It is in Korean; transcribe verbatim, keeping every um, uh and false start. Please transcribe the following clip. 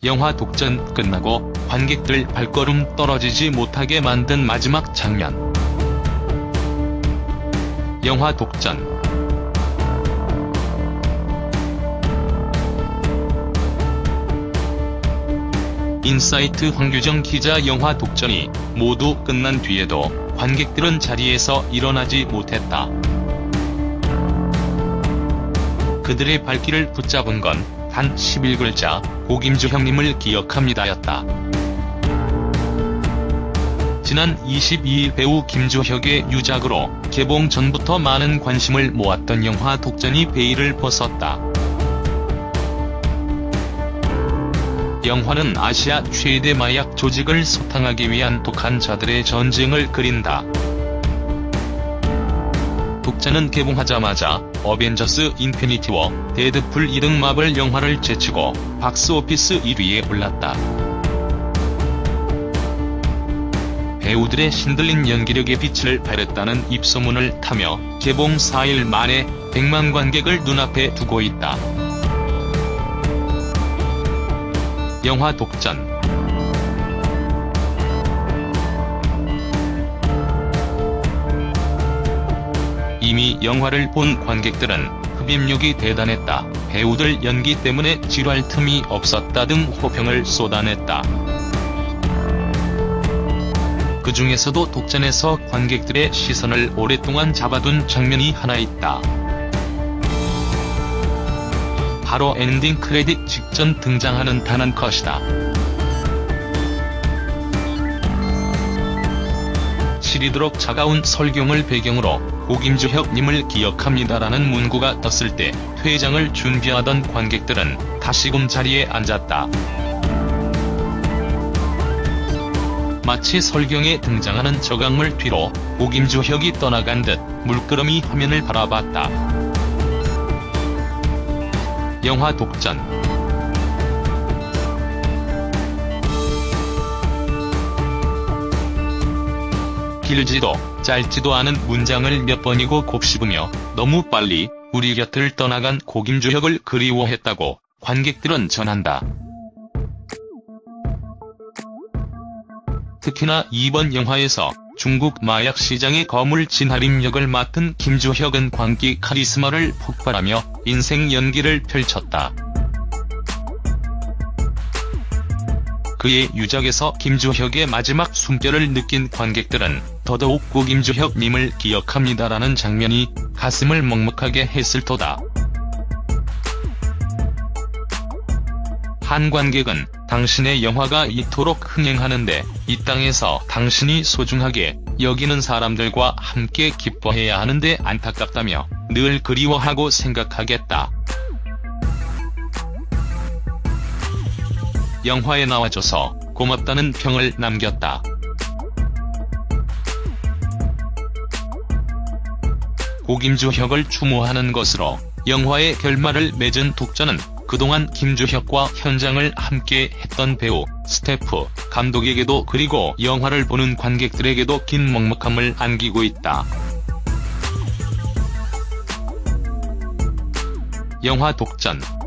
영화 독전 끝나고 관객들 발걸음 떨어지지 못하게 만든 마지막 장면. 영화 독전. 인사이트 황규정 기자. 영화 독전이 모두 끝난 뒤에도 관객들은 자리에서 일어나지 못했다. 그들의 발길을 붙잡은 건 단 십일 글자 고김주 형님을 기억합니다였다. 지난 이십이일 배우 김주혁의 유작으로 개봉 전부터 많은 관심을 모았던 영화 독전이 베일을 벗었다. 영화는 아시아 최대 마약 조직을 소탕하기 위한 독한 자들의 전쟁을 그린다. 독전은 개봉하자마자 어벤져스 인피니티 워, 데드풀 이 등 마블 영화를 제치고 박스오피스 일 위에 올랐다. 배우들의 신들린 연기력의 빛을 발했다는 입소문을 타며 개봉 사 일 만에 백만 관객을 눈앞에 두고 있다. 영화 독전. 이미 영화를 본 관객들은 흡입력이 대단했다, 배우들 연기 때문에 지루할 틈이 없었다 등 호평을 쏟아냈다. 그 중에서도 독전에서 관객들의 시선을 오랫동안 잡아둔 장면이 하나 있다. 바로 엔딩 크레딧 직전 등장하는 단안 컷이다. 시리도록 차가운 설경을 배경으로 고김주혁님을 기억합니다라는 문구가 떴을 때 퇴장을 준비하던 관객들은 다시금 자리에 앉았다. 마치 설경에 등장하는 저강물 뒤로 고김주혁이 떠나간 듯 물끄러미 화면을 바라봤다. 영화 독전. 길지도 짧지도 않은 문장을 몇 번이고 곱씹으며 너무 빨리 우리 곁을 떠나간 고김주혁을 그리워했다고 관객들은 전한다. 특히나 이번 영화에서 중국 마약 시장의 거물 진하림 역을 맡은 김주혁은 광기 카리스마를 폭발하며 인생 연기를 펼쳤다. 그의 유작에서 김주혁의 마지막 숨결을 느낀 관객들은 더더욱 고김주혁님을 기억합니다라는 장면이 가슴을 먹먹하게 했을 터다. 한 관객은 당신의 영화가 이토록 흥행하는데 이 땅에서 당신이 소중하게 여기는 사람들과 함께 기뻐해야 하는데 안타깝다며 늘 그리워하고 생각하겠다. 영화에 나와줘서 고맙다는 평을 남겼다. 고김주혁을 추모하는 것으로 영화의 결말을 맺은 독전은 그동안 김주혁과 현장을 함께 했던 배우, 스태프, 감독에게도 그리고 영화를 보는 관객들에게도 긴 먹먹함을 안기고 있다. 영화 독전.